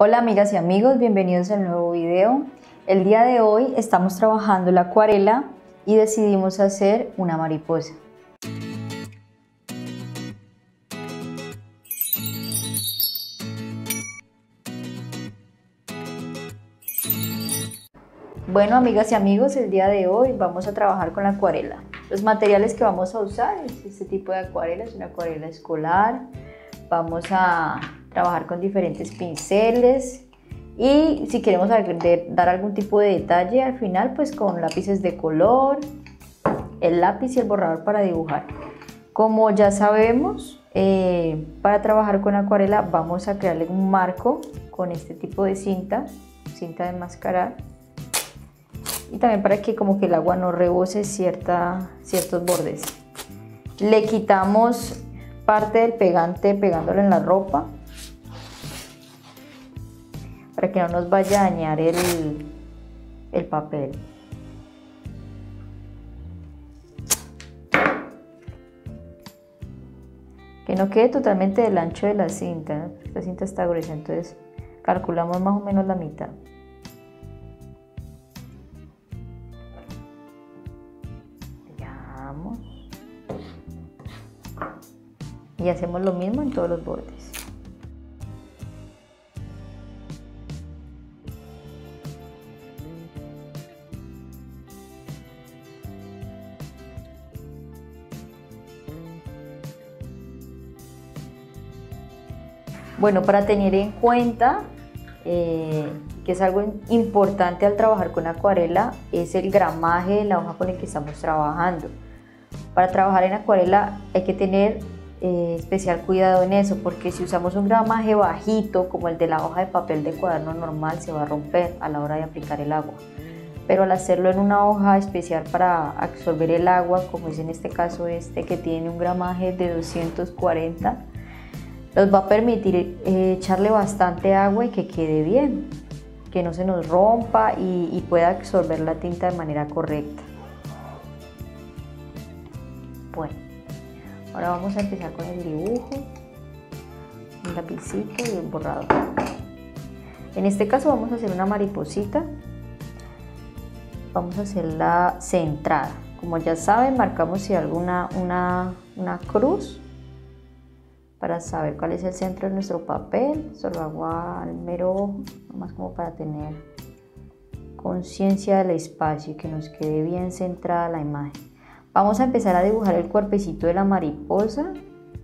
Hola amigas y amigos, bienvenidos al nuevo video. El día de hoy estamos trabajando la acuarela y decidimos hacer una mariposa. Bueno amigas y amigos, el día de hoy vamos a trabajar con la acuarela. Los materiales que vamos a usar es este tipo de acuarela, es una acuarela escolar. Vamos a trabajar con diferentes pinceles y si queremos dar algún tipo de detalle al final, pues con lápices de color, el lápiz y el borrador para dibujar. Como ya sabemos, para trabajar con acuarela vamos a crearle un marco con este tipo de cinta de enmascarar, y también para que como que el agua no rebose ciertos bordes. Le quitamos parte del pegante pegándolo en la ropa para que no nos vaya a dañar el papel. Que no quede totalmente del ancho de la cinta, ¿no? Esta cinta está gruesa, entonces calculamos más o menos la mitad. Pegamos y hacemos lo mismo en todos los bordes. Bueno, para tener en cuenta que es algo importante al trabajar con acuarela, es el gramaje de la hoja con el que estamos trabajando. Para trabajar en acuarela hay que tener especial cuidado en eso, porque si usamos un gramaje bajito como el de la hoja de papel de cuaderno normal, se va a romper a la hora de aplicar el agua. Pero al hacerlo en una hoja especial para absorber el agua, como es en este caso que tiene un gramaje de 240, nos va a permitir echarle bastante agua y que quede bien, que no se nos rompa y pueda absorber la tinta de manera correcta. Bueno, ahora vamos a empezar con el dibujo, un lapicito y un borrador. En este caso vamos a hacer una mariposita, vamos a hacerla centrada. Como ya saben, marcamos si alguna una cruz para saber cuál es el centro de nuestro papel. Solo hago al mero ojo, nomás como para tener conciencia del espacio y que nos quede bien centrada la imagen. Vamos a empezar a dibujar el cuerpecito de la mariposa,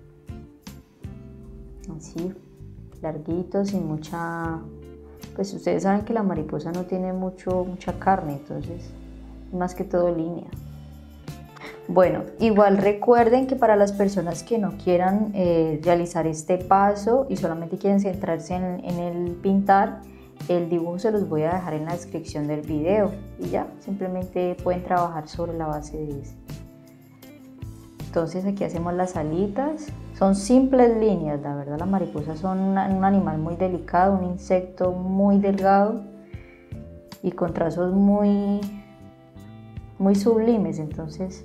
así, larguito, sin mucha... Pues ustedes saben que la mariposa no tiene mucha carne, entonces más que todo línea. Bueno, igual recuerden que para las personas que no quieran realizar este paso y solamente quieren centrarse en el pintar, el dibujo se los voy a dejar en la descripción del video y ya, simplemente pueden trabajar sobre la base de eso. Entonces aquí hacemos las alitas, son simples líneas, la verdad las mariposas son un animal muy delicado, un insecto muy delgado y con trazos muy sublimes, entonces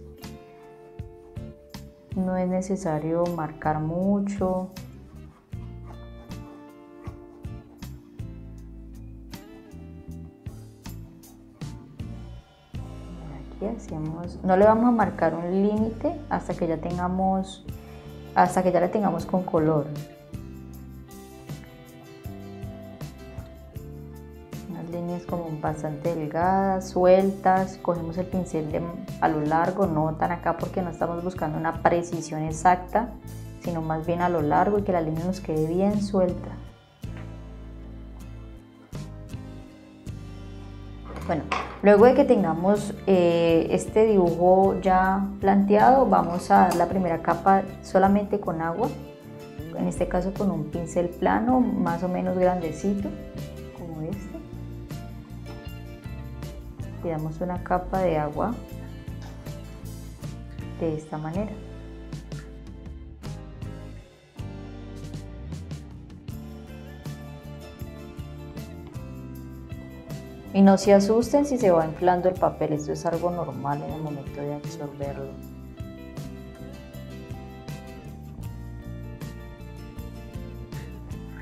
no es necesario marcar mucho. Aquí hacemos, no le vamos a marcar un límite hasta que ya la tengamos con color. Unas líneas como bastante delgadas, sueltas. Cogemos el pincel a lo largo, no tan acá porque no estamos buscando una precisión exacta, sino más bien a lo largo y que la línea nos quede bien suelta. Bueno, luego de que tengamos este dibujo ya planteado, vamos a dar la primera capa solamente con agua, en este caso con un pincel plano más o menos grandecito como este, y damos una capa de agua de esta manera. Y no se asusten si se va inflando el papel, esto es algo normal en el momento de absorberlo.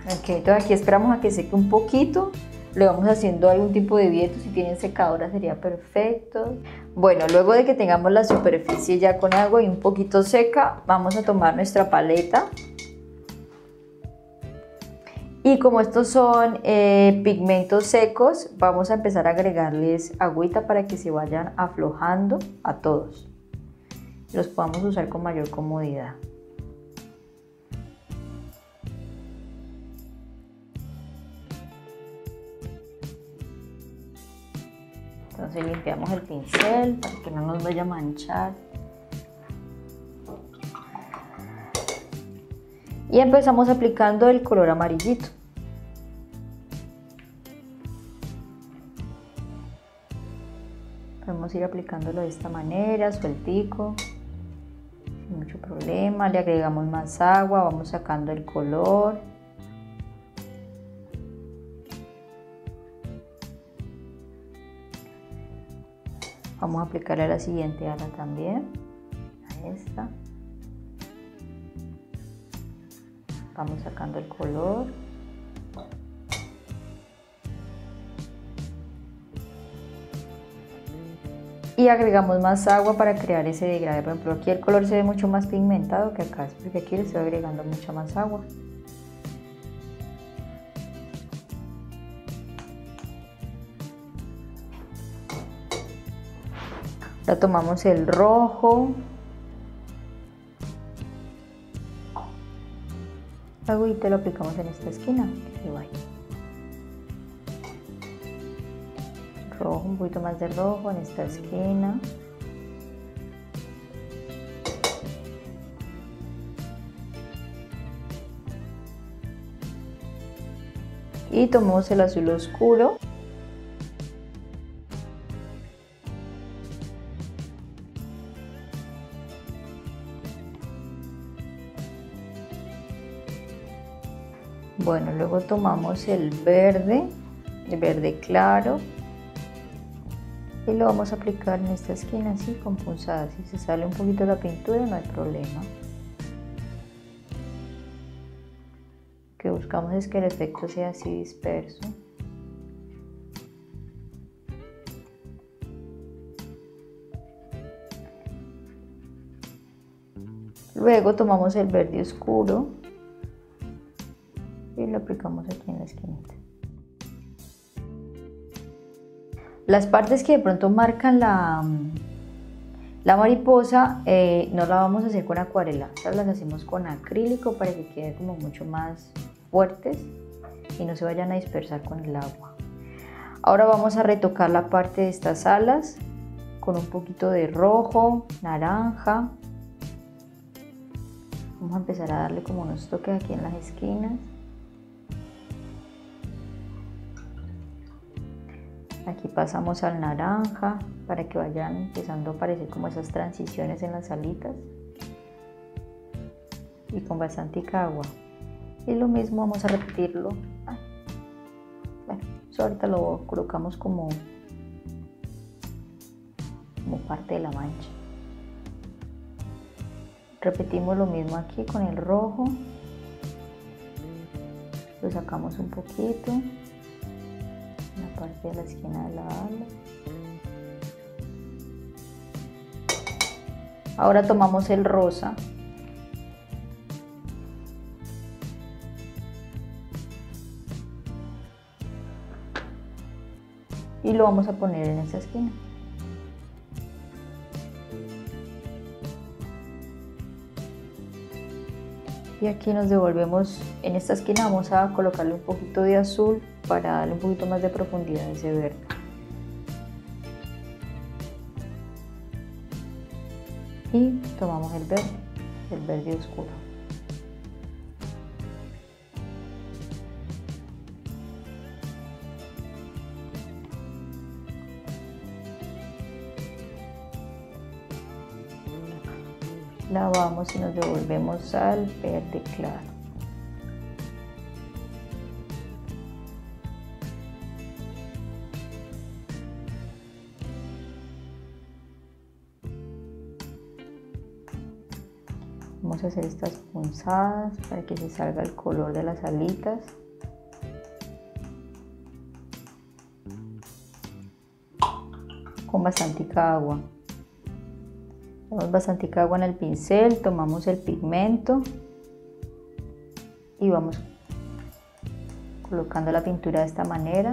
Ok, entonces aquí esperamos a que seque un poquito. Le vamos haciendo algún tipo de viento, si tienen secadora sería perfecto. Bueno, luego de que tengamos la superficie ya con agua y un poquito seca, vamos a tomar nuestra paleta. Y como estos son pigmentos secos, vamos a empezar a agregarles agüita para que se vayan aflojando a todos. Los podamos usar con mayor comodidad. Entonces limpiamos el pincel para que no nos vaya a manchar. Y empezamos aplicando el color amarillito. Podemos ir aplicándolo de esta manera, sueltico, sin mucho problema. Le agregamos más agua, vamos sacando el color. Vamos a aplicarle a la siguiente ala también, a esta. Vamos sacando el color. Y agregamos más agua para crear ese degradé. Por ejemplo, aquí el color se ve mucho más pigmentado que acá, porque aquí le estoy agregando mucha más agua. Ahora tomamos el rojo. Agüita lo aplicamos en esta esquina, que se vaya. Rojo, un poquito más de rojo en esta esquina. Y tomamos el azul oscuro. Bueno, luego tomamos el verde claro. Y lo vamos a aplicar en esta esquina así con punzadas. Si se sale un poquito la pintura no hay problema. Lo que buscamos es que el efecto sea así disperso. Luego tomamos el verde oscuro y lo aplicamos aquí en la esquinita. Las partes que de pronto marcan la mariposa no la vamos a hacer con acuarela, estas las hacemos con acrílico para que queden como mucho más fuertes y no se vayan a dispersar con el agua. Ahora vamos a retocar la parte de estas alas con un poquito de rojo, naranja. Vamos a empezar a darle como unos toques aquí en las esquinas. Aquí pasamos al naranja para que vayan empezando a aparecer como esas transiciones en las alitas y con bastante agua. Y lo mismo vamos a repetirlo. Bueno, eso ahorita lo colocamos como parte de la mancha. Repetimos lo mismo aquí con el rojo. Lo sacamos un poquito. La parte de la esquina de la ala. Ahora tomamos el rosa y lo vamos a poner en esta esquina. Y aquí nos devolvemos, en esta esquina vamos a colocarle un poquito de azul para darle un poquito más de profundidad a ese verde. Y tomamos el verde oscuro. Lavamos y nos devolvemos al verde claro. Vamos a hacer estas punzadas para que se salga el color de las alitas. Con bastante agua. Ponemos bastante agua en el pincel, tomamos el pigmento y vamos colocando la pintura de esta manera.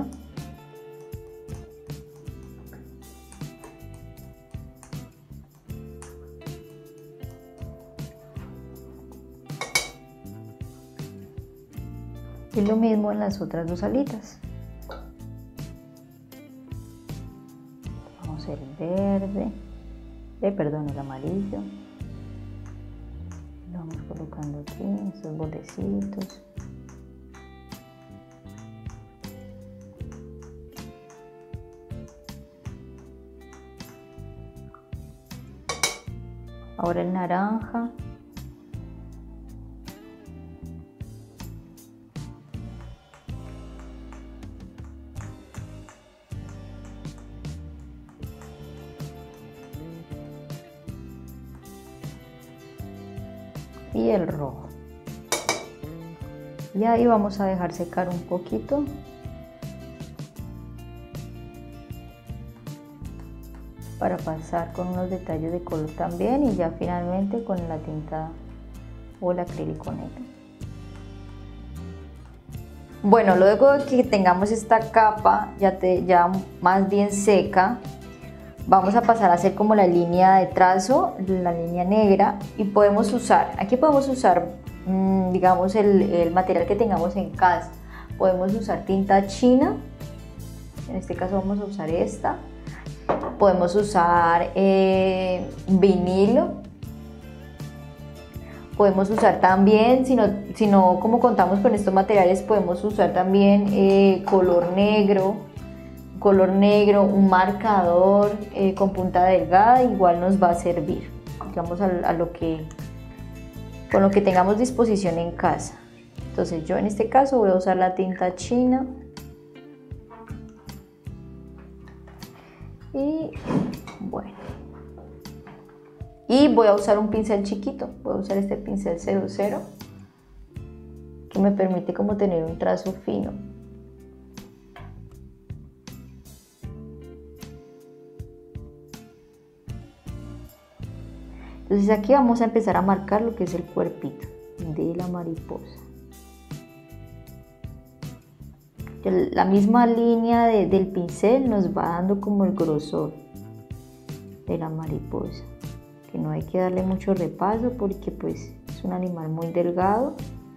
Y lo mismo en las otras dos alitas. Vamos el verde, el amarillo. Lo vamos colocando aquí en estos botecitos. Ahora el naranja. Y el rojo. Y ahí vamos a dejar secar un poquito. Para pasar con unos detalles de color también y ya finalmente con la tinta o el acrílico negro. Bueno, luego de que tengamos esta capa ya más bien seca, vamos a pasar a hacer como la línea de trazo, la línea negra, y podemos usar, aquí podemos usar digamos el material que tengamos en casa. Podemos usar tinta china, en este caso vamos a usar esta. Podemos usar vinilo. Podemos usar también, si no como contamos con estos materiales, podemos usar también color negro, un marcador con punta delgada, igual nos va a servir, digamos con lo que tengamos disposición en casa. Entonces yo en este caso voy a usar la tinta china. Y bueno, y voy a usar un pincel chiquito, voy a usar este pincel 00 que me permite como tener un trazo fino. Entonces aquí vamos a empezar a marcar lo que es el cuerpito de la mariposa. La misma línea del pincel nos va dando como el grosor de la mariposa, que no hay que darle mucho repaso porque pues es un animal muy delgado.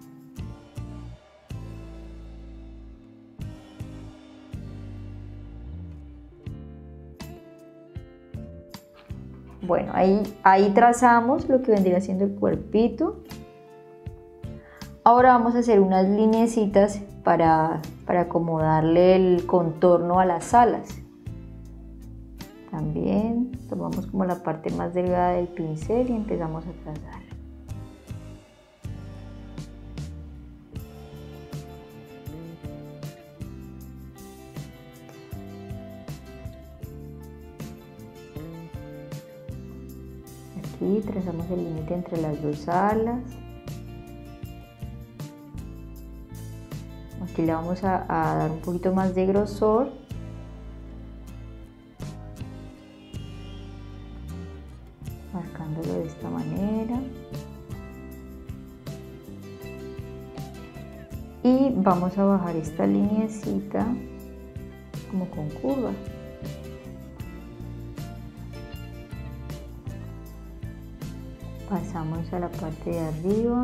Bueno, ahí trazamos lo que vendría siendo el cuerpito. Ahora vamos a hacer unas lineecitas para acomodarle el contorno a las alas. También tomamos como la parte más delgada del pincel y empezamos a trazar. Aquí trazamos el límite entre las dos alas. Aquí le vamos a dar un poquito más de grosor. Marcándolo de esta manera. Y vamos a bajar esta lineecita como con curva. Pasamos a la parte de arriba.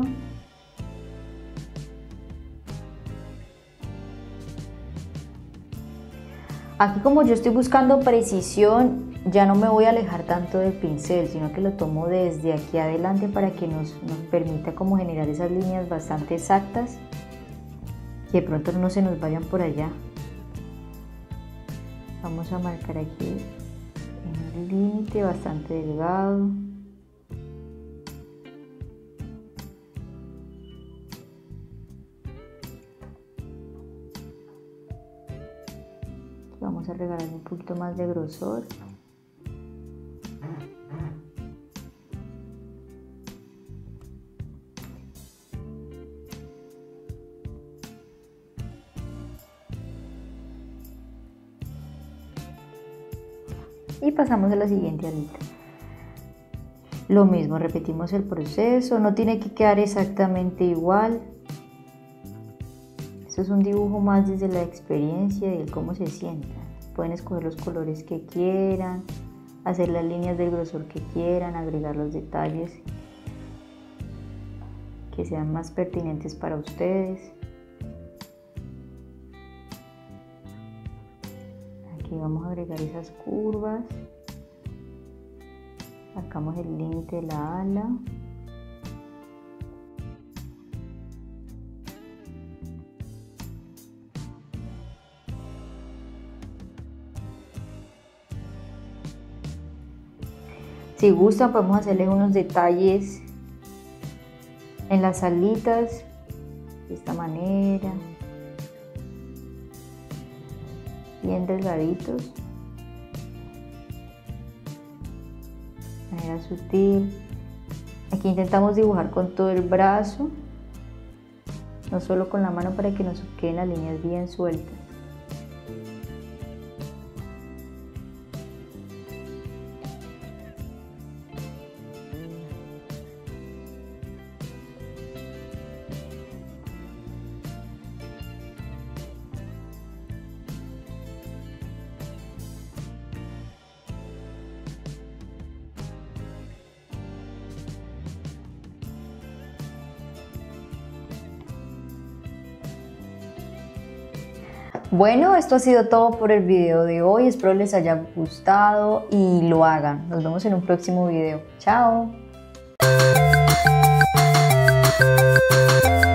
Aquí como yo estoy buscando precisión, ya no me voy a alejar tanto del pincel, sino que lo tomo desde aquí adelante para que nos permita como generar esas líneas bastante exactas que de pronto no se nos vayan por allá. Vamos a marcar aquí en un límite bastante delgado. Vamos a regalar un poquito más de grosor. y pasamos a la siguiente alita. Lo mismo, repetimos el proceso, no tiene que quedar exactamente igual. Esto es un dibujo más desde la experiencia y el cómo se sienta. Pueden escoger los colores que quieran, hacer las líneas del grosor que quieran, agregar los detalles que sean más pertinentes para ustedes. Aquí vamos a agregar esas curvas. Sacamos el límite de la ala. Si gustan, podemos hacerle unos detalles en las alitas de esta manera, bien delgaditos, de manera sutil. Aquí intentamos dibujar con todo el brazo, no solo con la mano, para que nos queden las líneas bien sueltas. Bueno, esto ha sido todo por el video de hoy. Espero les haya gustado y lo hagan. Nos vemos en un próximo video. Chao.